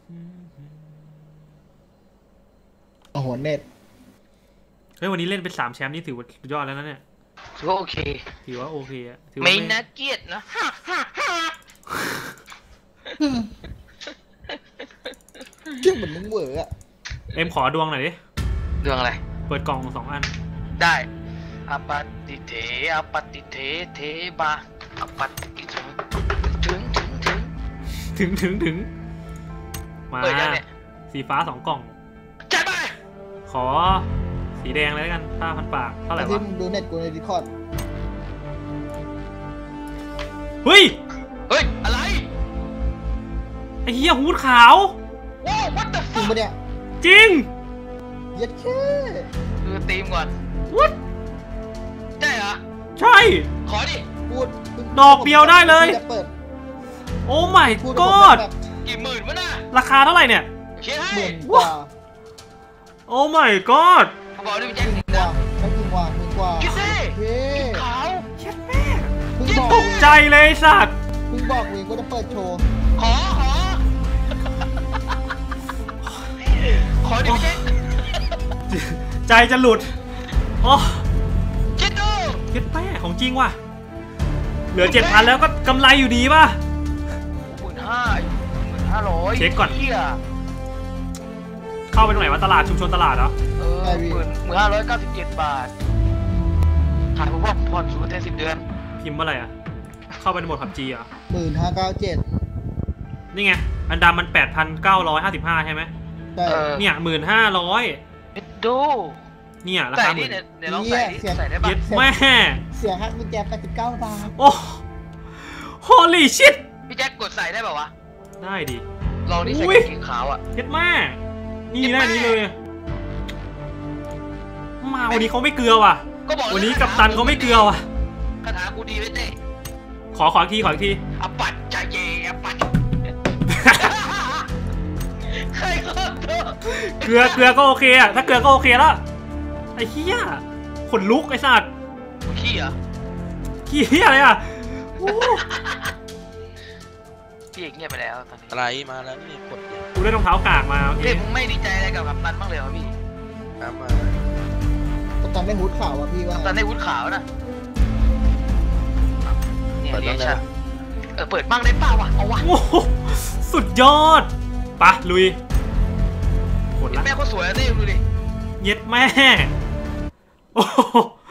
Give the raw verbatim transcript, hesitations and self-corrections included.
โอ้โหเน็ตเฮ้ยวันนี้เล่นเป็นสามแชมป์นี่ถือว่าสุดยอดแล้วนะเนี่ยถือว่าโอเคถือว่าโอเคอะถือว่าไม่น่าเกลียดนะเชื่อเหมือนมึงเหวออะเอ็มขอดวงหน่อยดิดวงอะไรเปิดกล่องสองอันได้อปฏิเทอปฏิเทเทบาอปฏิถึงถึงถึงถึงถึงถึงมาสีฟ้าสองกล่องจัดไปขอสีแดงเลยกันห้าพันปากเท่าไหร่วะที่มึงดูเน็ตกูในดิสคอร์ดเฮ้ยเฮ้ยอะไรไอ้เหี้ยฮูดขาวว้าว what the fuck จริงปะเนี่ยจริงยัดแค่ดูตีมก่อน what ใช่เหรอใช่ขอดิพูดดอกเดียวได้เลยโอ้ my god กี่หมื่นวะน่ะราคาเท่าไหร่เนี่ยหมื่นกว่าโอ้ my god บอกด้วยแจ็คหนึ่งว่าไม่จริงว่าหมื่นกว่าคิดดิขาวเช็ดแม่ตกใจเลยสัตว์มึงบอกเองก็จะเปิดโชว์ขอขอขอดิแจ็คใจจะหลุดโอ้เช็ดดูเช็ดแม่ของจริงว่ะเหลือเจ็ดพันแล้วก็กำไรอยู่ดีป่ะหมื่นห้าหมื่นห้าร้อยเช็คก่อนเข้าไปตรงไหนวะตลาดชุมชนตลาดเหรอเออหมื่นหมื่นห้าร้อยเก้าสิบเจ็ดบาทขายผมว่าผ่อนศูนย์แทนสิบเดือนพิมพ์อะไรอ่ะเข้าไปในโหมดผับจีอ่ะหมื่นห้าเก้าเจ็ดนี่ไงอันดามันแปดพันเก้าร้อยห้าสิบห้าใช่ไหมเนี่ยหมื่นห้าร้อยดูเนี่ยราคาหมื่นเดี๋ยวลองใส่ใส่ได้บ้างแม่เสียหักกุญแจแปดสิบเก้าบาทโอ้โฮลี่ชิตพี่แจ็คกดใส่ได้ป่าวะได้ดิลองนี่ใส่กางเกงขาวอ่ะเย็ดแม่นี่ได้นี้เลยมาวันนี้เขาไม่เกลือว่ะวันนี้กัปตันเขาไม่เกลือว่ะคาถากูดีไว้เต้ขอขออีกทีขออีกทีอปัดใจเย่อปัดใครก็เกลือเกลือก็โอเคอะถ้าเกลือก็โอเคแล้วไอ้เหี้ยขนลุกไอ้สัตว์ขี้อะขี้เหี้ยอะไรอะพี่เอกเงียบไปแล้วตอนนี้อะไรมาแล้วนี่กดกูได้รองเท้ากากมาโอเคเฮ้ยมึงไม่ดีใจอะไรกับกัปตันบ้างเลยเหรอพี่น้ำมากัปตันได้ฮูดขาวอ่ะพี่ว่ากัปตันได้ฮูดขาวนะเนี่ยเรียกช่เออเปิดบ้างได้ป่าวะเอาวะโอ้สุดยอดปะลุยแม่ก็สวยนะนี่ดูดิเย็ดแม่โอ้